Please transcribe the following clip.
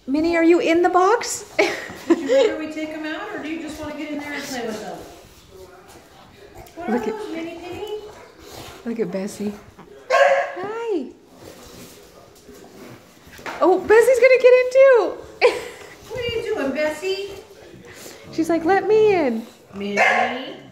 Minnie, are you in the box? Would you rather we take them out, or do you just want to get in there and play with them? What are those, Minnie Penny? Look at Bessie. Hi. Oh, Bessie's gonna get in too. What are you doing, Bessie? She's like, let me in. Minnie?